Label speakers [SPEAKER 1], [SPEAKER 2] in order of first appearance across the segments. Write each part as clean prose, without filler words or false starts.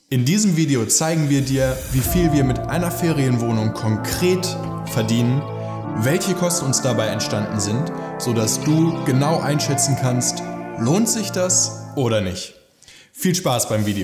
[SPEAKER 1] In diesem Video zeigen wir dir, wie viel wir mit einer Ferienwohnung konkret verdienen, welche Kosten uns dabei entstanden sind, sodass du genau einschätzen kannst, lohnt sich das oder nicht. Viel Spaß beim Video!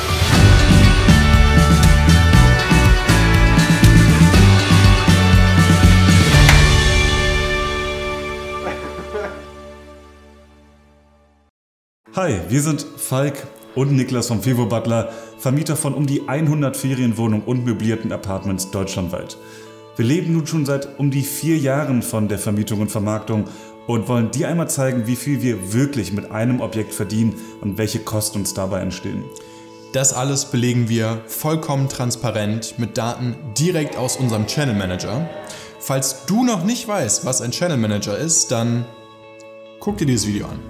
[SPEAKER 2] Hi, wir sind Falk und Niklas vom Fevo Butler, Vermieter von um die 100 Ferienwohnungen und möblierten Apartments deutschlandweit. Wir leben nun schon seit um die 4 Jahren von der Vermietung und Vermarktung und wollen dir einmal zeigen, wie viel wir wirklich mit einem Objekt verdienen und welche Kosten uns dabei entstehen.
[SPEAKER 1] Das alles belegen wir vollkommen transparent mit Daten direkt aus unserem Channel Manager. Falls du noch nicht weißt, was ein Channel Manager ist, dann guck dir dieses Video an.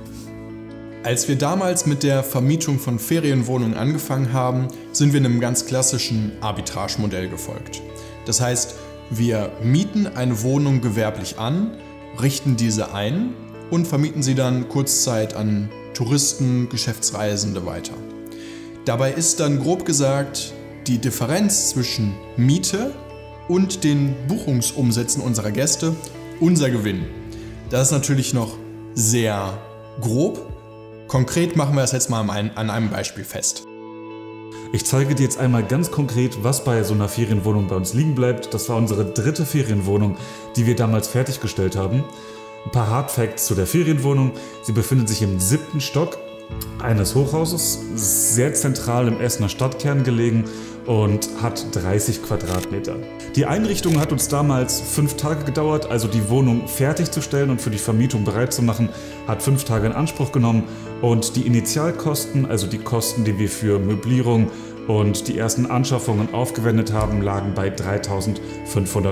[SPEAKER 1] Als wir damals mit der Vermietung von Ferienwohnungen angefangen haben, sind wir einem ganz klassischen Arbitrage-Modell gefolgt. Das heißt, wir mieten eine Wohnung gewerblich an, richten diese ein und vermieten sie dann kurzzeit an Touristen, Geschäftsreisende weiter. Dabei ist dann grob gesagt die Differenz zwischen Miete und den Buchungsumsätzen unserer Gäste unser Gewinn. Das ist natürlich noch sehr grob. Konkret machen wir das jetzt mal an einem Beispiel fest.
[SPEAKER 2] Ich zeige dir jetzt einmal ganz konkret, was bei so einer Ferienwohnung bei uns liegen bleibt. Das war unsere 3. Ferienwohnung, die wir damals fertiggestellt haben. Ein paar Hardfacts zu der Ferienwohnung. Sie befindet sich im 7. Stock eines Hochhauses, sehr zentral im Essener Stadtkern gelegen und hat 30 Quadratmeter. Die Einrichtung hat uns damals 5 Tage gedauert, also die Wohnung fertigzustellen und für die Vermietung bereit zu machen, hat 5 Tage in Anspruch genommen und die Initialkosten, also die Kosten, die wir für Möblierung und die ersten Anschaffungen aufgewendet haben, lagen bei 3.500 €.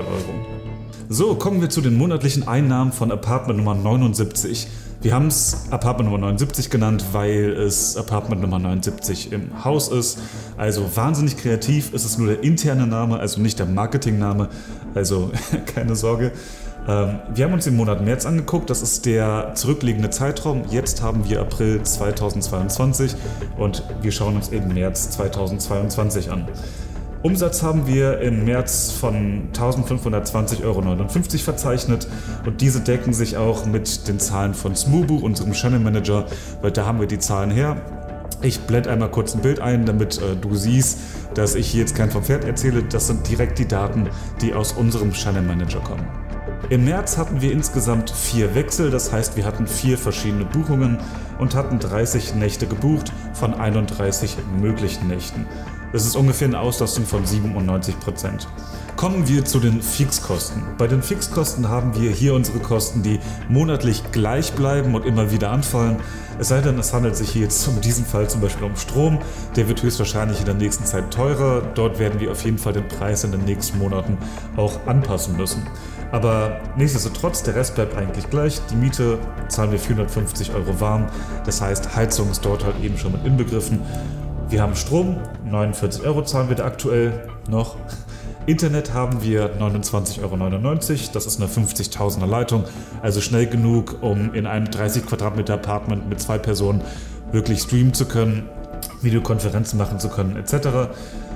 [SPEAKER 2] So, kommen wir zu den monatlichen Einnahmen von Apartment Nummer 79. Wir haben es Apartment Nummer 79 genannt, weil es Apartment Nummer 79 im Haus ist. Also wahnsinnig kreativ, es ist nur der interne Name, also nicht der Marketingname, also keine Sorge. Wir haben uns den Monat März angeguckt, das ist der zurückliegende Zeitraum. Jetzt haben wir April 2022 und wir schauen uns eben März 2022 an. Umsatz haben wir im März von 1.520,59 € verzeichnet und diese decken sich auch mit den Zahlen von Smoobu, unserem Channel Manager, weil da haben wir die Zahlen her. Ich blende einmal kurz ein Bild ein, damit du siehst, dass ich hier jetzt kein vom Pferd erzähle. Das sind direkt die Daten, die aus unserem Channel Manager kommen. Im März hatten wir insgesamt 4 Wechsel, das heißt wir hatten 4 verschiedene Buchungen und hatten 30 Nächte gebucht von 31 möglichen Nächten. Das ist ungefähr eine Auslastung von 97%. Kommen wir zu den Fixkosten. Bei den Fixkosten haben wir hier unsere Kosten, die monatlich gleich bleiben und immer wieder anfallen. Es sei denn, es handelt sich hier jetzt in diesem Fall zum Beispiel um Strom. Der wird höchstwahrscheinlich in der nächsten Zeit teurer. Dort werden wir auf jeden Fall den Preis in den nächsten Monaten auch anpassen müssen. Aber nichtsdestotrotz, der Rest bleibt eigentlich gleich. Die Miete zahlen wir 450 € warm. Das heißt, Heizung ist dort halt eben schon mit inbegriffen. Wir haben Strom, 49 € zahlen wir da aktuell noch. Internet haben wir 29,99 €, das ist eine 50.000er Leitung, also schnell genug, um in einem 30 Quadratmeter Apartment mit 2 Personen wirklich streamen zu können, Videokonferenzen machen zu können, etc.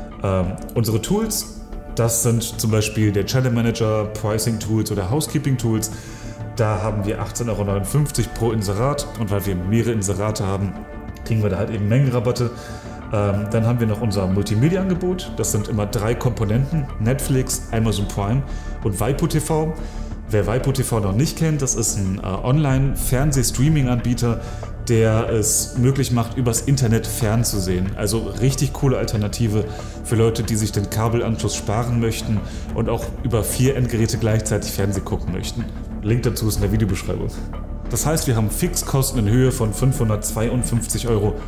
[SPEAKER 2] Unsere Tools, das sind zum Beispiel der Channel Manager, Pricing Tools oder Housekeeping Tools. Da haben wir 18,59 € pro Inserat und weil wir mehrere Inserate haben, kriegen wir da halt eben Mengenrabatte. Dann haben wir noch unser Multimedia-Angebot. Das sind immer 3 Komponenten: Netflix, Amazon Prime und waipu.tv. Wer waipu.tv noch nicht kennt, das ist ein Online-Fernseh-Streaming-Anbieter, der es möglich macht, übers Internet fernzusehen. Also richtig coole Alternative für Leute, die sich den Kabelanschluss sparen möchten und auch über 4 Endgeräte gleichzeitig Fernsehen gucken möchten. Link dazu ist in der Videobeschreibung. Das heißt, wir haben Fixkosten in Höhe von 552,58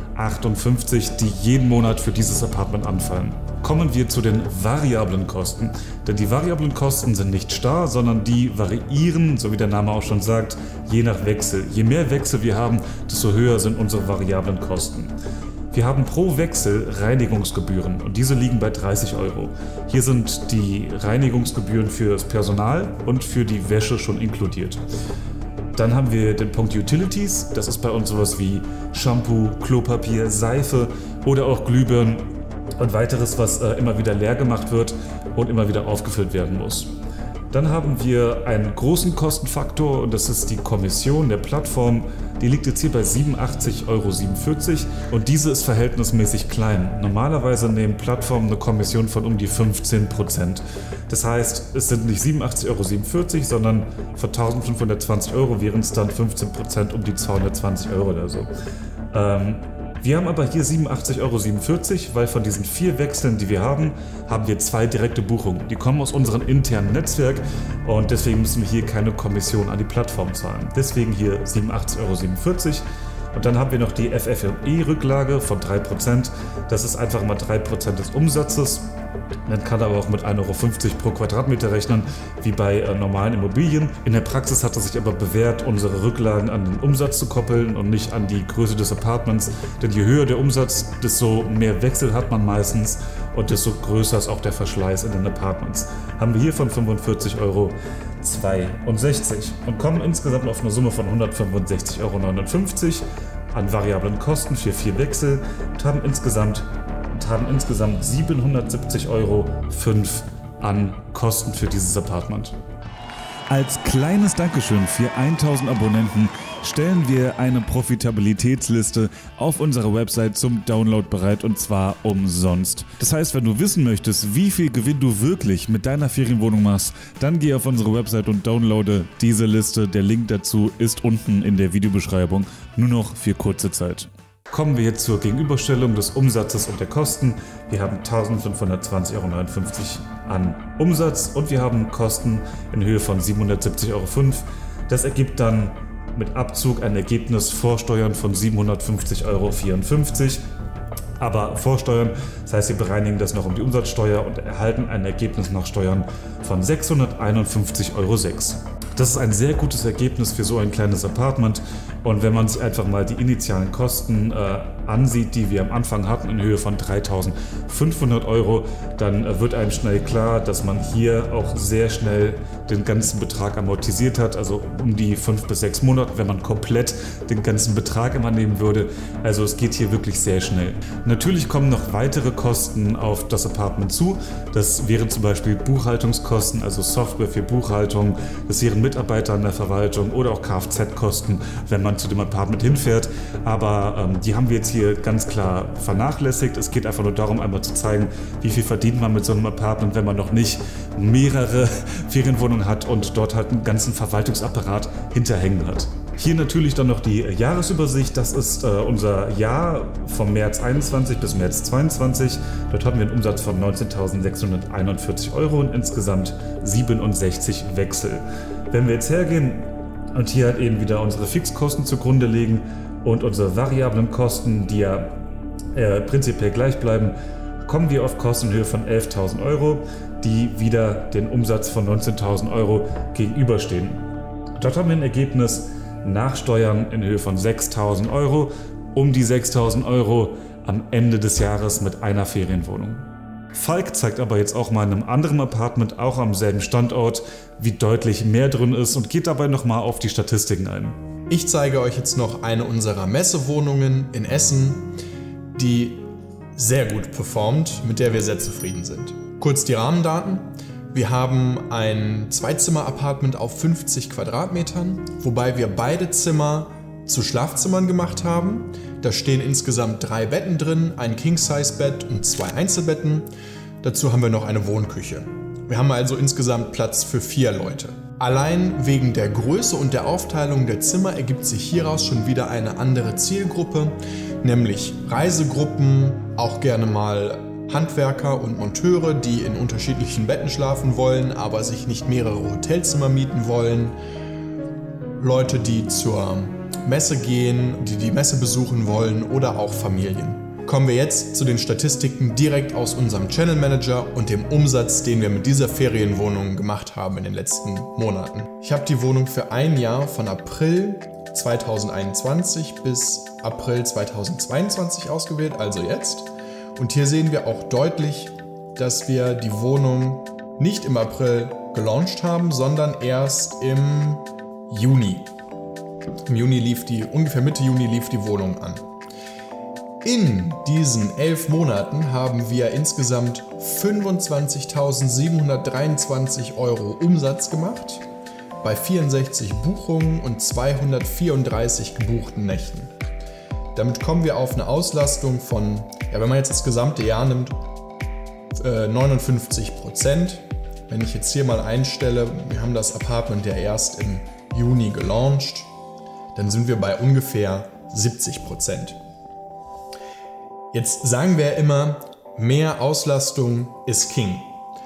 [SPEAKER 2] €, die jeden Monat für dieses Apartment anfallen. Kommen wir zu den variablen Kosten, denn die variablen Kosten sind nicht starr, sondern die variieren, so wie der Name auch schon sagt, je nach Wechsel. Je mehr Wechsel wir haben, desto höher sind unsere variablen Kosten. Wir haben pro Wechsel Reinigungsgebühren und diese liegen bei 30 €. Hier sind die Reinigungsgebühren für das Personal und für die Wäsche schon inkludiert. Dann haben wir den Punkt Utilities, das ist bei uns sowas wie Shampoo, Klopapier, Seife oder auch Glühbirnen und weiteres, was immer wieder leer gemacht wird und immer wieder aufgefüllt werden muss. Dann haben wir einen großen Kostenfaktor und das ist die Kommission der Plattform. Die liegt jetzt hier bei 87,47 € und diese ist verhältnismäßig klein. Normalerweise nehmen Plattformen eine Kommission von um die 15%. Das heißt, es sind nicht 87,47 €, sondern von 1.520 € wären es dann 15% um die 220 € oder so. Wir haben aber hier 87,47 €, weil von diesen 4 Wechseln, die wir haben, haben wir 2 direkte Buchungen. Die kommen aus unserem internen Netzwerk und deswegen müssen wir hier keine Kommission an die Plattform zahlen. Deswegen hier 87,47 €. Und dann haben wir noch die FFME-Rücklage von 3%. Das ist einfach mal 3% des Umsatzes. Man kann aber auch mit 1,50 € pro Quadratmeter rechnen, wie bei normalen Immobilien. In der Praxis hat es sich aber bewährt, unsere Rücklagen an den Umsatz zu koppeln und nicht an die Größe des Apartments. Denn je höher der Umsatz, desto mehr Wechsel hat man meistens und desto größer ist auch der Verschleiß in den Apartments. Haben wir hier von 45,62 € und kommen insgesamt auf eine Summe von 165,59 € an variablen Kosten für 4 Wechsel und haben insgesamt 770,05 € an Kosten für dieses Apartment.
[SPEAKER 3] Als kleines Dankeschön für 1000 Abonnenten stellen wir eine Profitabilitätsliste auf unserer Website zum Download bereit und zwar umsonst. Das heißt, wenn du wissen möchtest, wie viel Gewinn du wirklich mit deiner Ferienwohnung machst, dann geh auf unsere Website und downloade diese Liste. Der Link dazu ist unten in der Videobeschreibung, nur noch für kurze Zeit.
[SPEAKER 2] Kommen wir jetzt zur Gegenüberstellung des Umsatzes und der Kosten. Wir haben 1.520,59 € an Umsatz und wir haben Kosten in Höhe von 770,05 €. Das ergibt dann mit Abzug ein Ergebnis vor Steuern von 750,54 €. Aber vor Steuern, das heißt, wir bereinigen das noch um die Umsatzsteuer und erhalten ein Ergebnis nach Steuern von 651,06 €. Das ist ein sehr gutes Ergebnis für so ein kleines Apartment und wenn man sich einfach mal die initialen Kosten ansieht, die wir am Anfang hatten in Höhe von 3.500 €, dann wird einem schnell klar, dass man hier auch sehr schnell den ganzen Betrag amortisiert hat, also um die 5 bis 6 Monate, wenn man komplett den ganzen Betrag immer nehmen würde. Also es geht hier wirklich sehr schnell. Natürlich kommen noch weitere Kosten auf das Apartment zu. Das wären zum Beispiel Buchhaltungskosten, also Software für Buchhaltung, das wären Mitarbeiter in der Verwaltung oder auch Kfz-Kosten, wenn man zu dem Apartment hinfährt. Aber die haben wir jetzt hier ganz klar vernachlässigt. Es geht einfach nur darum, einmal zu zeigen, wie viel verdient man mit so einem Apartment, wenn man noch nicht mehrere Ferienwohnungen hat und dort halt einen ganzen Verwaltungsapparat hinterhängen hat. Hier natürlich dann noch die Jahresübersicht. Das ist unser Jahr vom März 21 bis März 22. Dort hatten wir einen Umsatz von 19.641 € und insgesamt 67 Wechsel. Wenn wir jetzt hergehen und hier halt eben wieder unsere Fixkosten zugrunde legen und unsere variablen Kosten, die ja prinzipiell gleich bleiben, kommen wir auf Kosten in Höhe von 11.000 €, die wieder den Umsatz von 19.000 € gegenüberstehen. Dort haben wir ein Ergebnis nach Steuern in Höhe von 6.000 €, um die 6.000 € am Ende des Jahres mit einer Ferienwohnung. Falk zeigt aber jetzt auch mal in einem anderen Apartment, auch am selben Standort, wie deutlich mehr drin ist und geht dabei nochmal auf die Statistiken ein.
[SPEAKER 1] Ich zeige euch jetzt noch eine unserer Messewohnungen in Essen, die sehr gut performt, mit der wir sehr zufrieden sind. Kurz die Rahmendaten. Wir haben ein Zweizimmer-Apartment auf 50 Quadratmetern, wobei wir beide Zimmer zu Schlafzimmern gemacht haben. Da stehen insgesamt 3 Betten drin, ein King-Size-Bett und 2 Einzelbetten. Dazu haben wir noch eine Wohnküche. Wir haben also insgesamt Platz für 4 Leute. Allein wegen der Größe und der Aufteilung der Zimmer ergibt sich hieraus schon wieder eine andere Zielgruppe, nämlich Reisegruppen, auch gerne mal Handwerker und Monteure, die in unterschiedlichen Betten schlafen wollen, aber sich nicht mehrere Hotelzimmer mieten wollen. Leute, die zur Messe gehen, die die Messe besuchen wollen oder auch Familien. Kommen wir jetzt zu den Statistiken direkt aus unserem Channel Manager und dem Umsatz, den wir mit dieser Ferienwohnung gemacht haben in den letzten Monaten. Ich habe die Wohnung für ein Jahr von April 2021 bis April 2022 ausgewählt, also jetzt. Und hier sehen wir auch deutlich, dass wir die Wohnung nicht im April gelauncht haben, sondern erst im Juni. Im Juni ungefähr Mitte Juni lief die Wohnung an. In diesen 11 Monaten haben wir insgesamt 25.723 € Umsatz gemacht, bei 64 Buchungen und 234 gebuchten Nächten. Damit kommen wir auf eine Auslastung von, ja, wenn man jetzt das gesamte Jahr nimmt, 59%. Wenn ich jetzt hier mal einstelle, wir haben das Apartment ja erst im Juni gelauncht, dann sind wir bei ungefähr 70%. Jetzt sagen wir immer, mehr Auslastung ist King,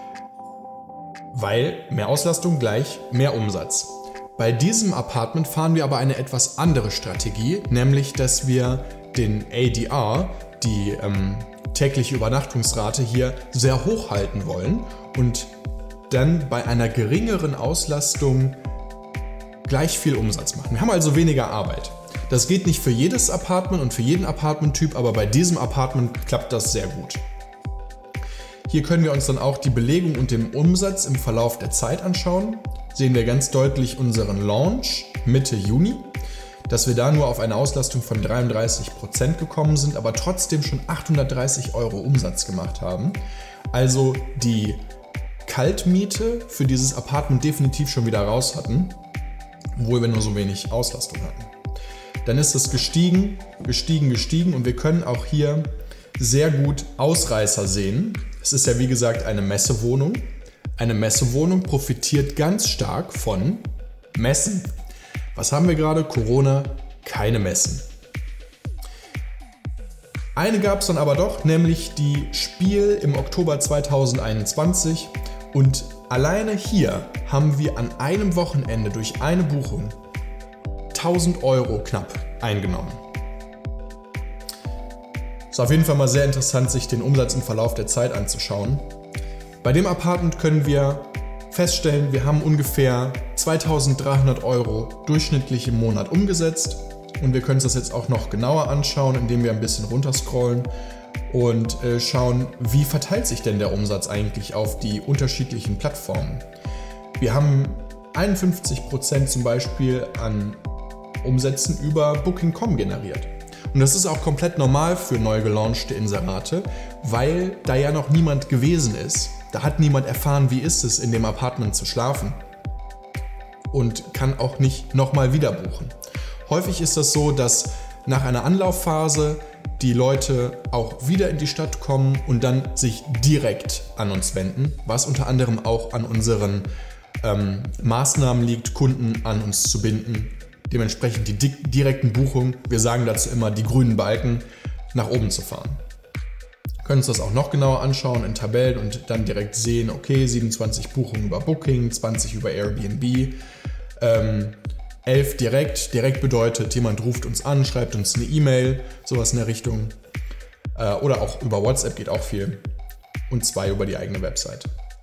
[SPEAKER 1] weil mehr Auslastung gleich mehr Umsatz. Bei diesem Apartment fahren wir aber eine etwas andere Strategie, nämlich dass wir den ADR, die tägliche Übernachtungsrate, hier sehr hoch halten wollen und dann bei einer geringeren Auslastung gleich viel Umsatz machen. Wir haben also weniger Arbeit. Das geht nicht für jedes Apartment und für jeden Apartmenttyp, aber bei diesem Apartment klappt das sehr gut. Hier können wir uns dann auch die Belegung und den Umsatz im Verlauf der Zeit anschauen. Sehen wir ganz deutlich unseren Launch Mitte Juni, dass wir da nur auf eine Auslastung von 33% gekommen sind, aber trotzdem schon 830 € Umsatz gemacht haben. Also die Kaltmiete für dieses Apartment definitiv schon wieder raus hatten, obwohl wir nur so wenig Auslastung hatten. Dann ist es gestiegen und wir können auch hier sehr gut Ausreißer sehen. Es ist ja wie gesagt eine Messewohnung. Eine Messewohnung profitiert ganz stark von Messen. Was haben wir gerade? Corona, keine Messen. Eine gab es dann aber doch, nämlich die Spiel im Oktober 2021 und alleine hier haben wir an einem Wochenende durch eine Buchung 1.000 € knapp eingenommen. Ist auf jeden Fall mal sehr interessant, sich den Umsatz im Verlauf der Zeit anzuschauen. Bei dem Apartment können wir feststellen, wir haben ungefähr 2.300 € durchschnittlich im Monat umgesetzt und wir können uns das jetzt auch noch genauer anschauen, indem wir ein bisschen runterscrollen und schauen, wie verteilt sich denn der Umsatz eigentlich auf die unterschiedlichen Plattformen. Wir haben 51% zum Beispiel an Umsätzen über Booking.com generiert. Und das ist auch komplett normal für neu gelaunchte Inserate, weil da ja noch niemand gewesen ist. Da hat niemand erfahren, wie ist es, in dem Apartment zu schlafen und kann auch nicht nochmal wieder buchen. Häufig ist das so, dass nach einer Anlaufphase die Leute auch wieder in die Stadt kommen und dann sich direkt an uns wenden, was unter anderem auch an unseren Maßnahmen liegt, Kunden an uns zu binden. Dementsprechend die direkten Buchungen, wir sagen dazu immer die grünen Balken, nach oben zu fahren. Wir können uns das auch noch genauer anschauen in Tabellen und dann direkt sehen, okay, 27 Buchungen über Booking, 20 über Airbnb, 11 direkt. Direkt bedeutet, jemand ruft uns an, schreibt uns eine E-Mail, sowas in der Richtung. Oder auch über WhatsApp geht auch viel. Und 2 über die eigene Website.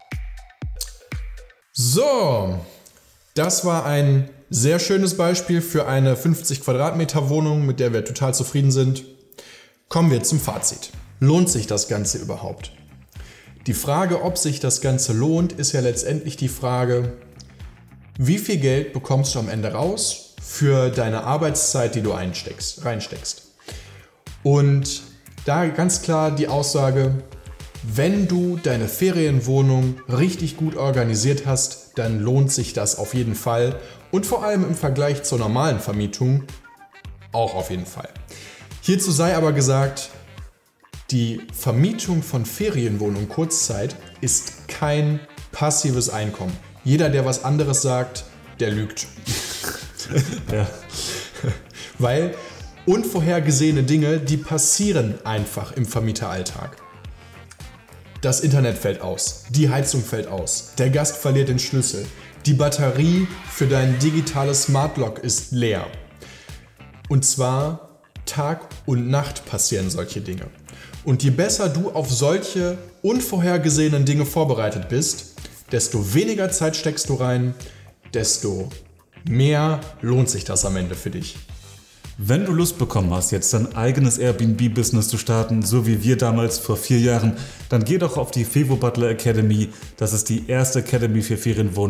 [SPEAKER 1] So, das war ein sehr schönes Beispiel für eine 50 Quadratmeter Wohnung, mit der wir total zufrieden sind. Kommen wir zum Fazit. Lohnt sich das Ganze überhaupt? Die Frage, ob sich das Ganze lohnt, ist ja letztendlich die Frage, wie viel Geld bekommst du am Ende raus für deine Arbeitszeit, die du reinsteckst. Und da ganz klar die Aussage, wenn du deine Ferienwohnung richtig gut organisiert hast, dann lohnt sich das auf jeden Fall und vor allem im Vergleich zur normalen Vermietung auch auf jeden Fall. Hierzu sei aber gesagt, die Vermietung von Ferienwohnungen Kurzzeit ist kein passives Einkommen. Jeder, der was anderes sagt, der lügt.
[SPEAKER 2] Ja.
[SPEAKER 1] Weil unvorhergesehene Dinge, die passieren einfach im Vermieteralltag. Das Internet fällt aus, die Heizung fällt aus, der Gast verliert den Schlüssel, die Batterie für dein digitales Smart Lock ist leer. Und zwar Tag und Nacht passieren solche Dinge. Und je besser du auf solche unvorhergesehenen Dinge vorbereitet bist, desto weniger Zeit steckst du rein, desto mehr lohnt sich das am Ende für dich.
[SPEAKER 2] Wenn du Lust bekommen hast, jetzt dein eigenes Airbnb-Business zu starten, so wie wir damals vor 4 Jahren, dann geh doch auf die Fevo Butler Academy. Das ist die erste Academy für Ferienwohnungen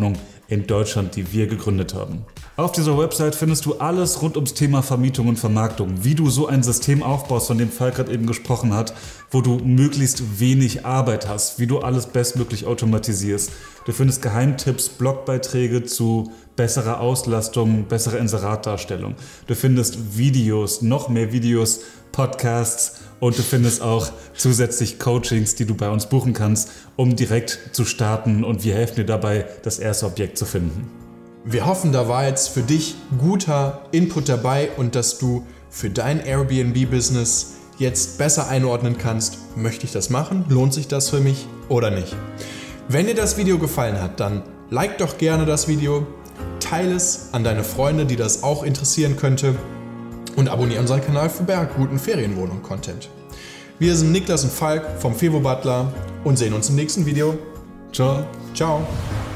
[SPEAKER 2] in Deutschland, die wir gegründet haben. Auf dieser Website findest du alles rund ums Thema Vermietung und Vermarktung, wie du so ein System aufbaust, von dem Falk gerade eben gesprochen hat, wo du möglichst wenig Arbeit hast, wie du alles bestmöglich automatisierst. Du findest Geheimtipps, Blogbeiträge zu besserer Auslastung, besserer Inseratdarstellung. Du findest Videos, noch mehr Videos, Podcasts und du findest auch zusätzlich Coachings, die du bei uns buchen kannst, um direkt zu starten, und wir helfen dir dabei, das erste Objekt zu finden.
[SPEAKER 1] Wir hoffen, da war jetzt für dich guter Input dabei und dass du für dein Airbnb-Business jetzt besser einordnen kannst, möchte ich das machen? Lohnt sich das für mich oder nicht? Wenn dir das Video gefallen hat, dann like doch gerne das Video, teile es an deine Freunde, die das auch interessieren könnte, und abonniere unseren Kanal für guten Ferienwohnung-Content. Wir sind Niklas und Falk vom Fevo Butler und sehen uns im nächsten Video.
[SPEAKER 2] Ciao.
[SPEAKER 1] Ciao.